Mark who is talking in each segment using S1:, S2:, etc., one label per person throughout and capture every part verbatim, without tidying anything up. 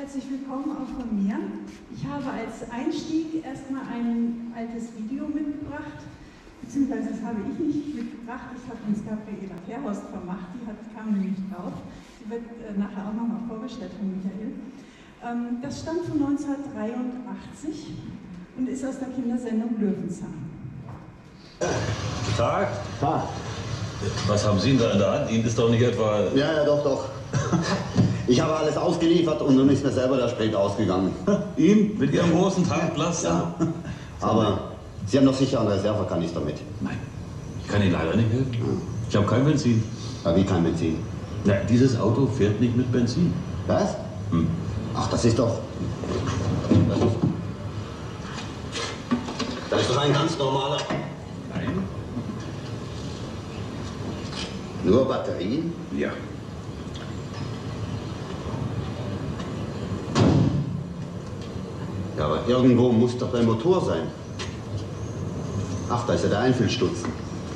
S1: Herzlich willkommen auch von mir. Ich habe als Einstieg erstmal ein altes Video mitgebracht, beziehungsweise das habe ich nicht mitgebracht, das hat uns Gabriela Verhorst vermacht, die hat, kam nämlich drauf. Die wird äh, nachher auch nochmal vorgestellt von Michael. Ähm, das stammt von neunzehnhundertdreiundachtzig und ist aus der Kindersendung Löwenzahn.
S2: Guten Tag.
S3: Ah.
S2: Was haben Sie denn da in der Hand? Ihnen ist doch nicht etwa...
S3: Ja, ja, doch, doch. Ich habe alles ausgeliefert und nun ist mir selber der Sprit ausgegangen.
S2: Ihm? Mit Ihrem großen Tankpflaster?
S3: Ja. Aber Sie haben doch sicher einen Reservekanister mit.
S2: Nein, ich kann Ihnen leider nicht helfen. Ich habe kein Benzin.
S3: Ja, wie kein Benzin?
S2: Na, dieses Auto fährt nicht mit Benzin.
S3: Was?
S2: Hm.
S3: Ach, das ist doch... Das ist, das ist doch ein ganz normaler...
S2: Nein?
S3: Nur Batterien?
S2: Ja.
S3: Ja, aber irgendwo muss doch der Motor sein. Ach, da ist ja der Einfüllstutzen.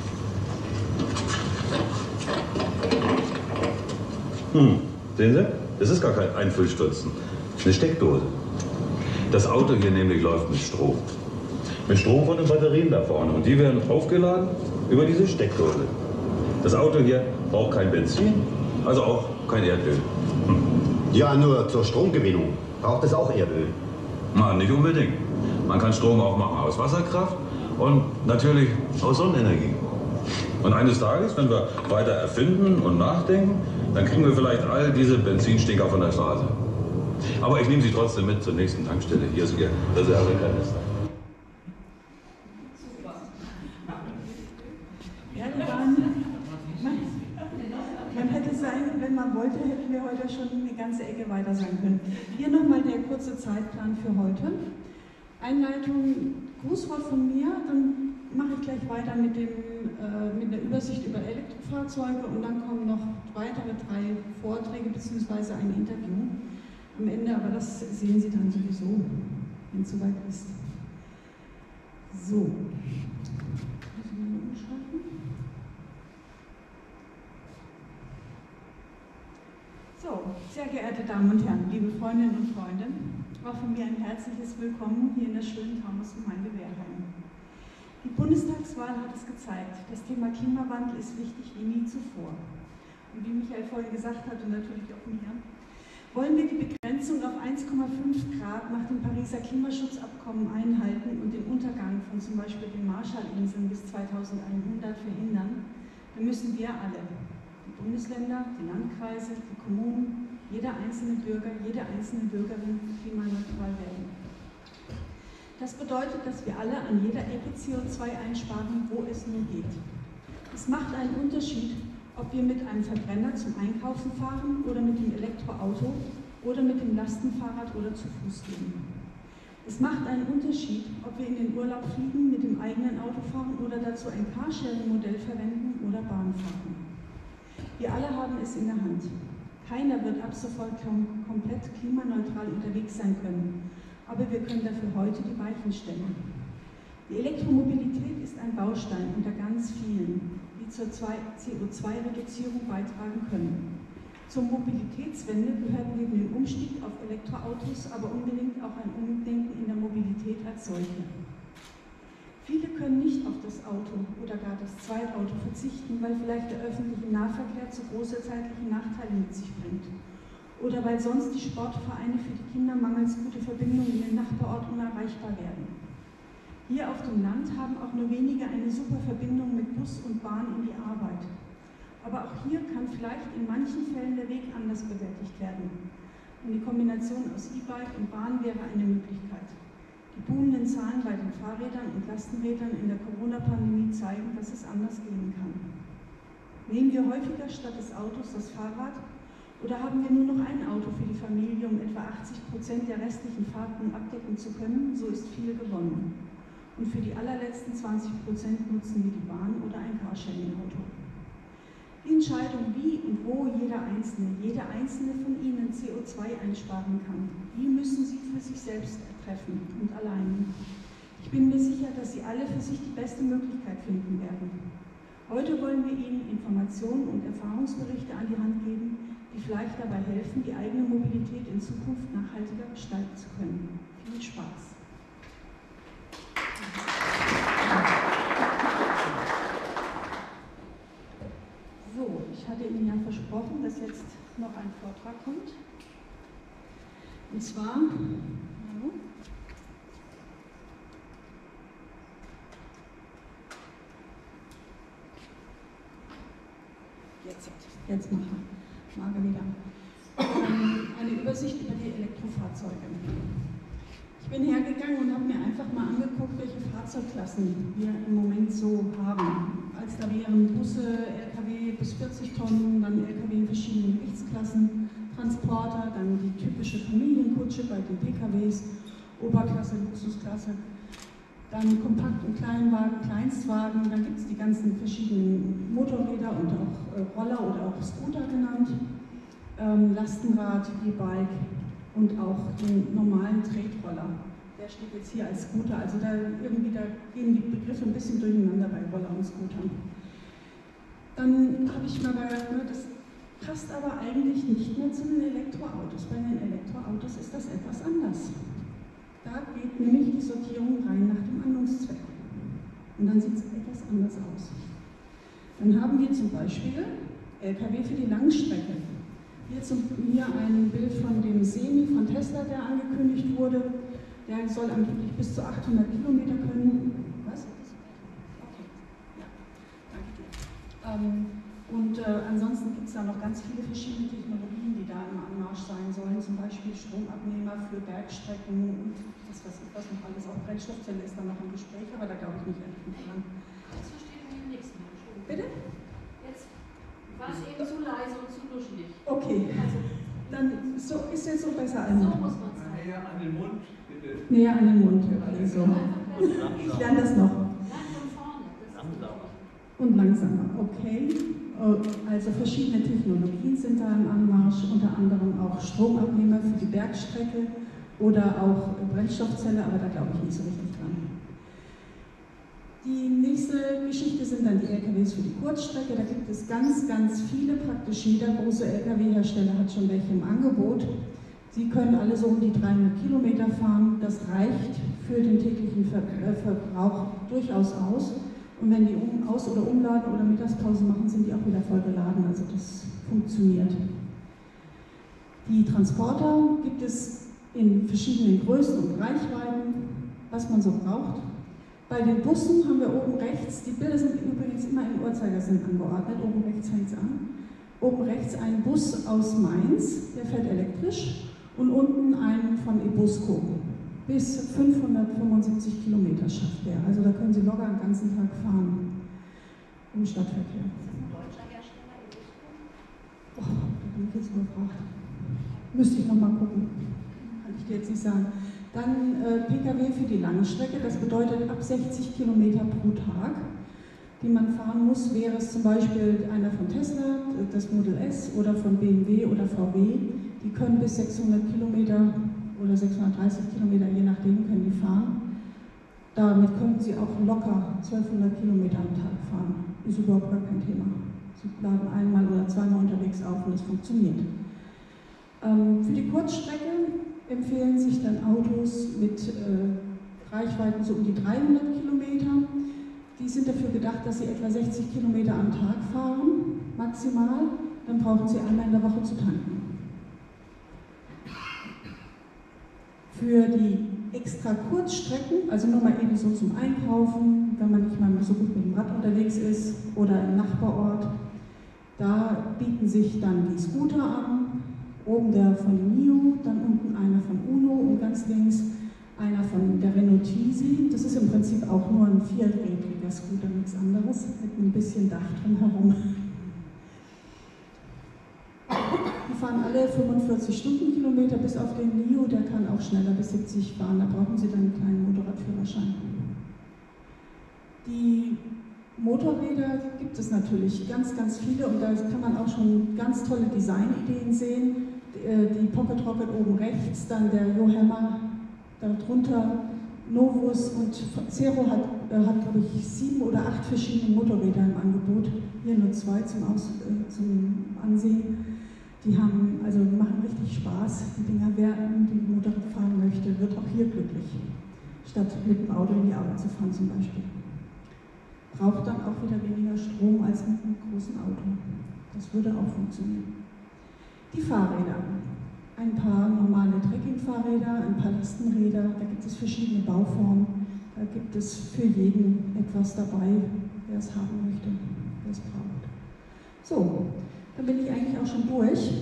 S2: Hm, sehen Sie? Das ist gar kein Einfüllstutzen. Eine Steckdose. Das Auto hier nämlich läuft mit Strom. Mit Strom von den Batterien da vorne. Und die werden aufgeladen über diese Steckdose. Das Auto hier braucht kein Benzin, also auch kein Erdöl. Hm.
S3: Ja, nur zur Stromgewinnung braucht es auch Erdöl.
S2: Na, nicht unbedingt. Man kann Strom auch machen aus Wasserkraft und natürlich aus Sonnenenergie. Und eines Tages, wenn wir weiter erfinden und nachdenken, dann kriegen wir vielleicht all diese Benzinstinker von der Straße. Aber ich nehme Sie trotzdem mit zur nächsten Tankstelle. Hier ist Ihr Reservekanister.
S1: Ja, die waren, man, man hätte sein, wenn man wollte, hätten wir heute schon eine ganze Ecke weiter sein können. Hier nochmal der kurze Zeitplan für heute. Einleitung, Grußwort von mir, dann mache ich gleich weiter mit, dem, äh, mit der Übersicht über Elektrofahrzeuge und dann kommen noch weitere drei Vorträge bzw. ein Interview am Ende, aber das sehen Sie dann sowieso, wenn es soweit ist. So. So, sehr geehrte Damen und Herren, liebe Freundinnen und Freunde, auch von mir ein herzliches Willkommen hier in der schönen Taunus-Gemeinde Wehrheim. Die Bundestagswahl hat es gezeigt, das Thema Klimawandel ist wichtig wie nie zuvor. Und wie Michael vorhin gesagt hat und natürlich auch mir, wollen wir die Begrenzung auf eins Komma fünf Grad nach dem Pariser Klimaschutzabkommen einhalten und den Untergang von zum Beispiel den Marshallinseln bis zweitausendeinhundert verhindern, dann müssen wir alle, die Bundesländer, die Landkreise, die Kommunen, jeder einzelne Bürger, jede einzelne Bürgerin klimaneutral werden. Das bedeutet, dass wir alle an jeder Ecke C O zwei einsparen, wo es nur geht. Es macht einen Unterschied, ob wir mit einem Verbrenner zum Einkaufen fahren oder mit dem Elektroauto oder mit dem Lastenfahrrad oder zu Fuß gehen. Es macht einen Unterschied, ob wir in den Urlaub fliegen, mit dem eigenen Auto fahren oder dazu ein Carsharing-Modell verwenden oder Bahn fahren. Wir alle haben es in der Hand. Keiner wird ab sofort komplett klimaneutral unterwegs sein können, aber wir können dafür heute die Weichen stellen. Die Elektromobilität ist ein Baustein unter ganz vielen, die zur C O zwei Reduzierung beitragen können. Zur Mobilitätswende gehört neben dem Umstieg auf Elektroautos aber unbedingt auch ein Umdenken in der Mobilität als solche. Viele können nicht auf das Auto oder gar das Zweitauto verzichten, weil vielleicht der öffentliche Nahverkehr zu große zeitliche Nachteile mit sich bringt. Oder weil sonst die Sportvereine für die Kinder mangels gute Verbindungen in den Nachbarort unerreichbar werden. Hier auf dem Land haben auch nur wenige eine super Verbindung mit Bus und Bahn in die Arbeit. Aber auch hier kann vielleicht in manchen Fällen der Weg anders bewältigt werden. Und die Kombination aus E-Bike und Bahn wäre eine Möglichkeit. Die boomenden Zahlen bei den Fahrrädern und Lastenrädern in der Corona-Pandemie zeigen, dass es anders gehen kann. Nehmen wir häufiger statt des Autos das Fahrrad oder haben wir nur noch ein Auto für die Familie, um etwa achtzig Prozent der restlichen Fahrten abdecken zu können, so ist viel gewonnen. Und für die allerletzten zwanzig Prozent nutzen wir die Bahn oder ein Carsharing-Auto. Die Entscheidung, wie und wo jeder Einzelne, jede Einzelne von Ihnen C O zwei einsparen kann, die müssen Sie für sich selbst treffen und allein. Ich bin mir sicher, dass Sie alle für sich die beste Möglichkeit finden werden. Heute wollen wir Ihnen Informationen und Erfahrungsberichte an die Hand geben, die vielleicht dabei helfen, die eigene Mobilität in Zukunft nachhaltig nachhaltiger gestalten zu können. Viel Spaß! So, ich hatte Ihnen ja versprochen, dass jetzt noch ein Vortrag kommt. Und zwar, hallo? Jetzt, jetzt mache ich wieder. Ähm, eine Übersicht über die Elektrofahrzeuge. Ich bin hergegangen und habe mir einfach mal angeguckt, welche Fahrzeugklassen wir im Moment so haben. Als da wären Busse, L K W bis vierzig Tonnen, dann L K W in verschiedenen Gewichtsklassen, Transporter, dann die typische Familienkutsche bei den P K Ws, Oberklasse, Luxusklasse, dann Kompakt- und Kleinwagen, Kleinstwagen, dann gibt es die ganzen verschiedenen Motorräder und auch äh, Roller oder auch Scooter genannt, ähm, Lastenrad, E-Bike und auch den normalen Tretroller. Der steht jetzt hier als Scooter, also da irgendwie da gehen die Begriffe ein bisschen durcheinander bei Roller und Scootern. Dann habe ich mal gedacht, ne, das passt aber eigentlich nicht mehr zu den Elektroautos. Bei den Elektroautos ist das etwas anders. Da geht nämlich die Sortierung rein nach dem Handlungszweck. Und dann sieht es etwas anders aus. Dann haben wir zum Beispiel L K W für die Langstrecke. Hier, zum, hier ein Bild von dem Semi von Tesla, der angekündigt wurde. Der soll angeblich bis zu achthundert Kilometer können. Was? Okay. Ja, danke dir. Ähm, und äh, ansonsten gibt es da noch ganz viele verschiedene Technologien, die da im Anmarsch sein sollen. Zum Beispiel Stromabnehmer für Bergstrecken und das, was, was noch alles. Auch Brennstoffzelle ist da noch im Gespräch, aber da glaube ich nicht wirklich dran.
S4: Jetzt versteht man nichts mehr.
S1: Bitte?
S4: Jetzt war es eben zu leise und zu nuschelig.
S1: Okay, also dann so, ist jetzt so besser an.
S4: So muss man es sagen.
S5: Näher an den Mund, bitte.
S1: Näher an den Mund. Also. Ich lerne das noch.
S4: Lang von vorne.
S5: Langsamer.
S1: Und langsamer, okay. Also verschiedene Technologien sind da im Anmarsch, unter anderem auch Stromabnehmer für die Bergstrecke oder auch Brennstoffzelle, aber da glaube ich nicht so richtig dran. Die nächste Geschichte sind dann die L K Ws für die Kurzstrecke. Da gibt es ganz, ganz viele, praktisch jeder große L K W-Hersteller hat schon welche im Angebot. Sie können alle so um die dreihundert Kilometer fahren. Das reicht für den täglichen Ver äh, Verbrauch durchaus aus. Und wenn die um, aus- oder umladen oder Mittagspause machen, sind die auch wieder voll geladen. Also das funktioniert. Die Transporter gibt es in verschiedenen Größen und Reichweiten, was man so braucht. Bei den Bussen haben wir oben rechts, die Bilder sind übrigens immer im Uhrzeigersinn angeordnet, oben rechts hängt es an. Oben rechts ein Bus aus Mainz, der fährt elektrisch, und unten einen von Ebusco. Bis fünfhundertfünfundsiebzig Kilometer schafft der. Also da können Sie locker den ganzen Tag fahren im Stadtverkehr.
S4: Ist das ein deutscher Hersteller?
S1: Oh, da bin ich jetzt überfragt. Müsste ich nochmal gucken. Kann ich dir jetzt nicht sagen. Dann äh, P K W für die lange Strecke, das bedeutet ab sechzig Kilometer pro Tag, die man fahren muss, wäre es zum Beispiel einer von Tesla, das Model S, oder von B M W oder V W. Die können bis sechshundert Kilometer oder sechshundertdreißig Kilometer, je nachdem, können die fahren. Damit könnten Sie auch locker zwölfhundert Kilometer am Tag fahren. Ist überhaupt gar kein Thema. Sie laden einmal oder zweimal unterwegs auf und es funktioniert. Ähm, für die Kurzstrecke empfehlen sich dann Autos mit äh, Reichweiten so um die dreihundert Kilometer. Die sind dafür gedacht, dass sie etwa sechzig Kilometer am Tag fahren, maximal. Dann brauchen sie einmal in der Woche zu tanken. Für die extra Kurzstrecken, also nur mal eben so zum Einkaufen, wenn man nicht mal so gut mit dem Rad unterwegs ist oder im Nachbarort, da bieten sich dann die Scooter an. Oben der von NIO, dann unten einer von UNO und ganz links einer von der Renault Twizy. Das ist im Prinzip auch nur ein vierrädriger Scooter, nichts anderes, mit ein bisschen Dach drumherum. Die fahren alle fünfundvierzig Stundenkilometer bis auf den NIO, der kann auch schneller bis siebzig fahren, da brauchen Sie dann einen kleinen Motorradführerschein. Die Motorräder gibt es natürlich ganz, ganz viele und da kann man auch schon ganz tolle Designideen sehen. Die Pocket Rocket oben rechts, dann der Yohammer darunter, Novus und Zero hat, hat glaube ich, sieben oder acht verschiedene Motorräder im Angebot. Hier nur zwei zum, Aus, äh, zum Ansehen. Die haben, also machen richtig Spaß. Die Dinger werden, die hier glücklich, statt mit dem Auto in die Arbeit zu fahren zum Beispiel. Braucht dann auch wieder weniger Strom als mit einem großen Auto. Das würde auch funktionieren. Die Fahrräder. Ein paar normale Trekkingfahrräder, ein paar Lastenräder, da gibt es verschiedene Bauformen. Da gibt es für jeden etwas dabei, wer es haben möchte, wer es braucht. So, dann bin ich eigentlich auch schon durch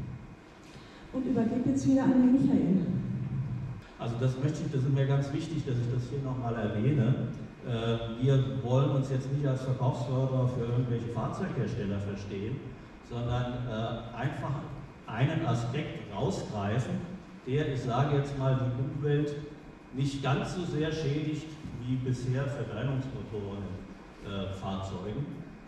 S1: und übergebe jetzt wieder an den Michael.
S5: Also das möchte ich, das ist mir ganz wichtig, dass ich das hier nochmal erwähne. Wir wollen uns jetzt nicht als Verkaufsförderer für irgendwelche Fahrzeughersteller verstehen, sondern einfach einen Aspekt rausgreifen, der, ich sage jetzt mal, die Umwelt nicht ganz so sehr schädigt wie bisher Verbrennungsmotoren in äh, Fahrzeugen.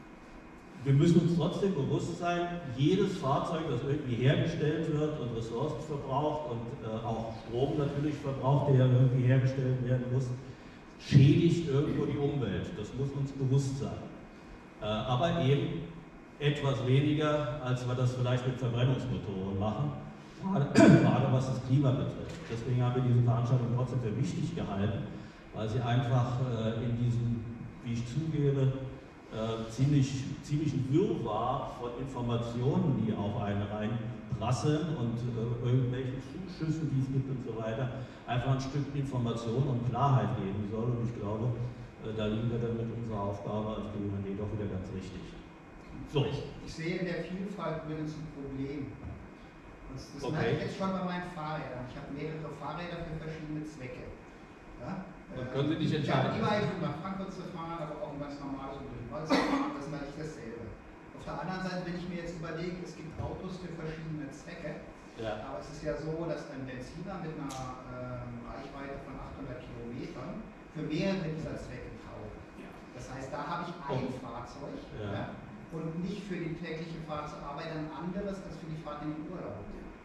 S5: Wir müssen uns trotzdem bewusst sein, jedes Fahrzeug, das irgendwie hergestellt wird und Ressourcen verbraucht und äh, auch Strom natürlich verbraucht, der irgendwie hergestellt werden muss, schädigt irgendwo die Umwelt. Das muss uns bewusst sein. Äh, aber eben etwas weniger, als wir das vielleicht mit Verbrennungsmotoren machen, gerade was das Klima betrifft. Deswegen haben wir diese Veranstaltung trotzdem für wichtig gehalten, weil sie einfach äh, in diesem, wie ich zugebe, äh, ziemlich, ziemlichen Wirrwarr von Informationen, die auf einen reinprasseln und äh, irgendwelchen Zuschüssen, die es gibt und so weiter, einfach ein Stück Information und Klarheit geben soll. Und ich glaube, äh, da liegen wir dann mit unserer Aufgabe als B U N D doch wieder ganz richtig. So.
S6: Ich, ich sehe in der Vielfalt übrigens ein Problem. Das, das
S5: Okay.
S6: merke ich jetzt schon bei meinen Fahrrädern. Ich habe mehrere Fahrräder für verschiedene Zwecke. Ja?
S5: Und können Sie nicht
S6: Ich habe
S5: entscheiden?
S6: die Eignung nach Frankfurt zu fahren, aber auch ein ganz normales und durch den Wald zu fahren, das ist mal nicht dasselbe. Auf der anderen Seite, wenn ich mir jetzt überlege, es gibt Autos für verschiedene Zwecke,
S5: Ja.
S6: aber es ist ja so, dass ein Benziner mit einer ähm, Reichweite von achthundert Kilometern für mehrere dieser Zwecke taugt. Das heißt, da habe ich ein
S5: Oh.
S6: Fahrzeug.
S5: Ja.
S6: Ja? Und nicht für die tägliche Fahrt zur Arbeit ein anderes als für die Fahrt in den Urlaub.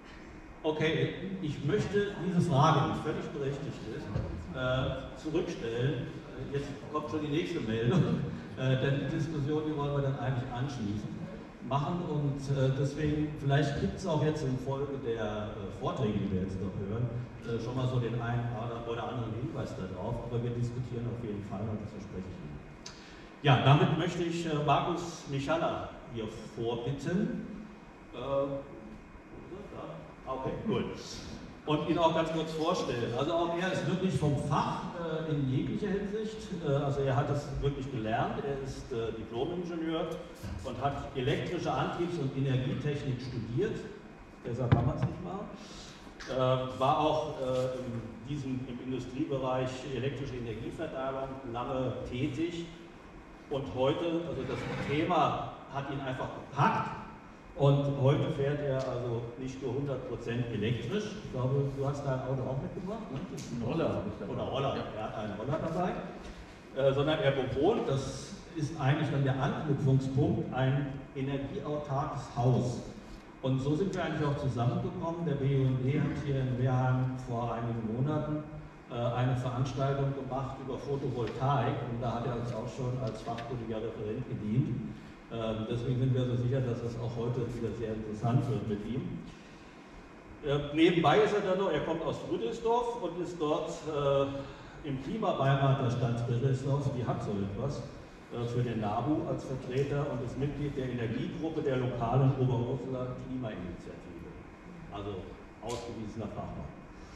S5: Okay, ich möchte diese Frage, die völlig berechtigt ist, äh, zurückstellen. Jetzt kommt schon die nächste Meldung, äh, denn die Diskussion, die wollen wir dann eigentlich anschließen machen und äh, deswegen, vielleicht gibt es auch jetzt in Folge der äh, Vorträge, die wir jetzt noch hören, äh, schon mal so den einen oder anderen Hinweis darauf, aber wir diskutieren auf jeden Fall und das verspreche ich Ihnen. Ja, damit möchte ich äh, Markus Michala hier vorbitten. Äh, okay, gut. Und ihn auch ganz kurz vorstellen. Also auch er ist wirklich vom Fach äh, in jeglicher Hinsicht. Äh, also er hat es wirklich gelernt. Er ist äh, Diplom-Ingenieur und hat elektrische Antriebs- und Energietechnik studiert. Deshalb kann man es nicht machen. Äh, war auch äh, in diesem, im Industriebereich elektrische Energieverteilung lange tätig. Und heute, also das Thema hat ihn einfach gepackt und heute fährt er also nicht nur hundert Prozent elektrisch. Ich glaube, du hast dein Auto auch mitgebracht, ne? Das ist ein Roller. Oder Roller, ja. Er hat einen Roller dabei. Äh, sondern er bewohnt, das ist eigentlich dann der Anknüpfungspunkt, ein energieautarkes Haus. Und so sind wir eigentlich auch zusammengekommen. Der B U N D hat hier in Wehrheim vor einigen Monaten eine Veranstaltung gemacht über Photovoltaik und da hat er uns auch schon als fachkundiger Referent gedient. Ähm, deswegen sind wir so sicher, dass es auch heute wieder sehr interessant wird mit ihm. Äh, nebenbei ist er dann noch, er kommt aus Rüdelsdorf und ist dort äh, im Klimabeirat der Stadt Rüdelsdorf, die hat so etwas, äh, für den NABU als Vertreter und ist Mitglied der Energiegruppe der lokalen Oberursula Klimainitiative. Also ausgewiesener Fachmann.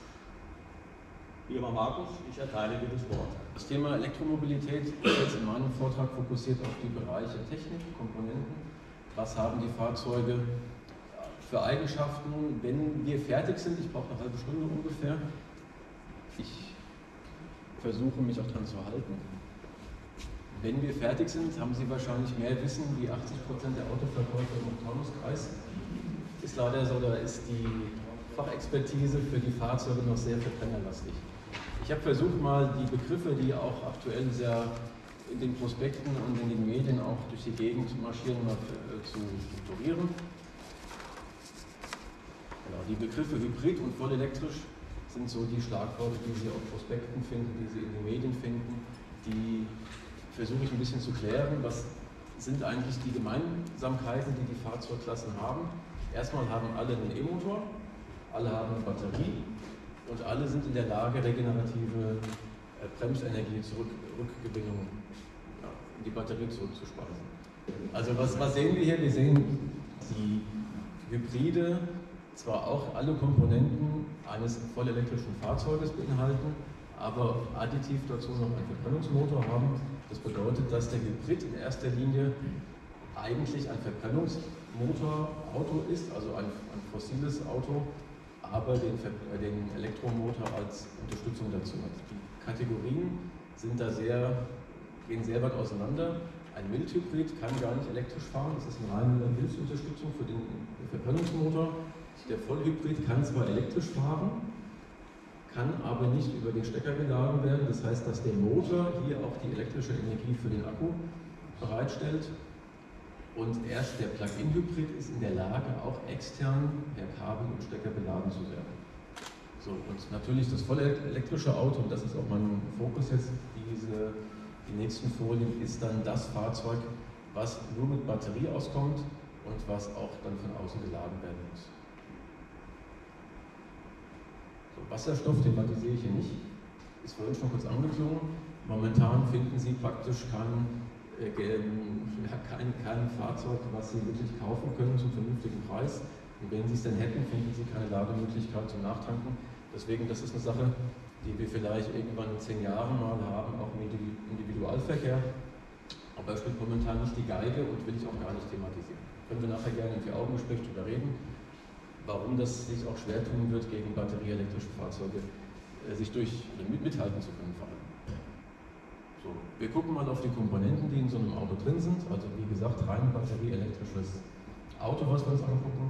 S5: Lieber Markus, ich erteile dir das Wort.
S7: Das Thema Elektromobilität ist jetzt in meinem Vortrag fokussiert auf die Bereiche Technik, Komponenten. Was haben die Fahrzeuge für Eigenschaften, wenn wir fertig sind? Ich brauche eine halbe Stunde ungefähr. Ich versuche mich auch daran zu halten. Wenn wir fertig sind, haben Sie wahrscheinlich mehr Wissen wie achtzig Prozent der Autoverkäufer im Taunuskreis. Ist leider so, da ist die Fachexpertise für die Fahrzeuge noch sehr verbrennerlastig. Ich habe versucht, mal die Begriffe, die auch aktuell sehr in den Prospekten und in den Medien auch durch die Gegend marschieren, mal zu strukturieren. Genau, die Begriffe Hybrid und vollelektrisch sind so die Schlagworte, die Sie auf Prospekten finden, die Sie in den Medien finden. Die versuche ich ein bisschen zu klären. Was sind eigentlich die Gemeinsamkeiten, die die Fahrzeugklassen haben? Erstmal haben alle einen E-Motor, alle haben eine Batterie und alle sind in der Lage, regenerative äh, Bremsenergie zurück, Rückgewinnung ja, in die Batterie zurückzuspeisen. Also was, was sehen wir hier? Wir sehen die Hybride, zwar auch alle Komponenten eines vollelektrischen Fahrzeuges beinhalten, aber additiv dazu noch einen Verbrennungsmotor haben. Das bedeutet, dass der Hybrid in erster Linie eigentlich ein Verbrennungsmotor-Auto ist, also ein, ein fossiles Auto, aber den, den Elektromotor als Unterstützung dazu hat. Die Kategorien sind da sehr, gehen sehr weit auseinander. Ein Mildhybrid kann gar nicht elektrisch fahren, das ist eine reine Hilfsunterstützung für den Verbrennungsmotor. Der Vollhybrid kann zwar elektrisch fahren, kann aber nicht über den Stecker geladen werden. Das heißt, dass der Motor hier auch die elektrische Energie für den Akku bereitstellt. Und erst der Plug-in-Hybrid ist in der Lage, auch extern per Kabel und Stecker beladen zu werden. So, und natürlich das voll elektrische Auto, und das ist auch mein Fokus jetzt, diese, die nächsten Folien, ist dann das Fahrzeug, was nur mit Batterie auskommt und was auch dann von außen geladen werden muss. So, Wasserstoff thematisiere ich hier nicht, ist vorhin schon kurz angeklungen. Momentan finden Sie praktisch kein, äh, ja, kein, kein Fahrzeug, was Sie wirklich kaufen können zum vernünftigen Preis. Und wenn Sie es denn hätten, finden Sie keine Lademöglichkeit zum Nachtanken. Deswegen, das ist eine Sache, die wir vielleicht irgendwann in zehn Jahren mal haben, auch im Individualverkehr. Aber es spielt momentan nicht die Geige und will ich auch gar nicht thematisieren. Können wir nachher gerne im Vier-Augen-Gespräch darüber reden, warum das sich auch schwer tun wird, gegen batterieelektrische Fahrzeuge äh, sich durch mit, mithalten zu können. Vor allem. So, wir gucken mal auf die Komponenten, die in so einem Auto drin sind. Also wie gesagt, rein batterieelektrisches Auto, was wir uns angucken.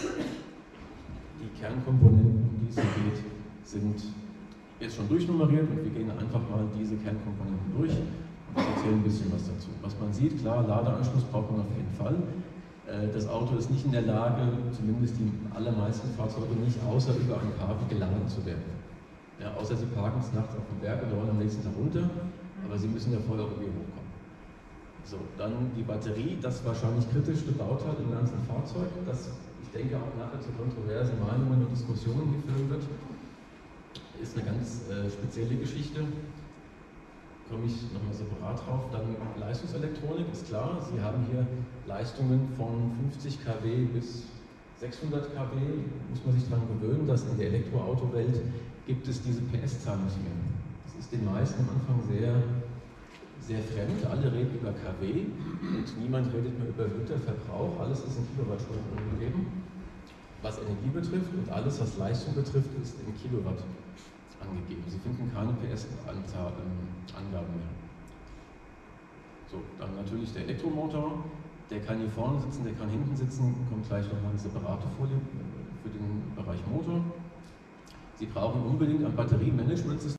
S7: Die Kernkomponenten, um die es geht, sind jetzt schon durchnummeriert und wir gehen einfach mal diese Kernkomponenten durch und erzählen ein bisschen was dazu. Was man sieht, klar, Ladeanschluss braucht man auf jeden Fall. Das Auto ist nicht in der Lage, zumindest die allermeisten Fahrzeuge nicht, außer über ein Kabel geladen zu werden. Ja, außer sie parken es nachts auf dem Berg oder wollen am nächsten Tag runter, aber sie müssen ja vorher irgendwie hochkommen. So, dann die Batterie, das wahrscheinlich kritischste Bauteil im ganzen Fahrzeug, das ich denke auch nachher zu kontroversen Meinungen und Diskussionen führen wird, ist eine ganz äh, spezielle Geschichte. Komme ich nochmal separat drauf. Dann Leistungselektronik ist klar. Sie haben hier Leistungen von fünfzig Kilowatt bis sechshundert Kilowatt. Muss man sich daran gewöhnen, dass in der Elektroautowelt gibt es diese P S-Zahl nicht mehr. Das ist den meisten am Anfang sehr, sehr fremd. Alle reden über KW und niemand redet mehr über Literverbrauch. Alles ist in Kilowattstunden angegeben, was Energie betrifft, und alles, was Leistung betrifft, ist in Kilowatt angegeben. Sie finden keine P S-Angaben mehr. So, dann natürlich der Elektromotor. Der kann hier vorne sitzen, der kann hinten sitzen. Kommt gleich nochmal eine separate Folie für den Bereich Motor. Sie brauchen unbedingt ein Batteriemanagementsystem.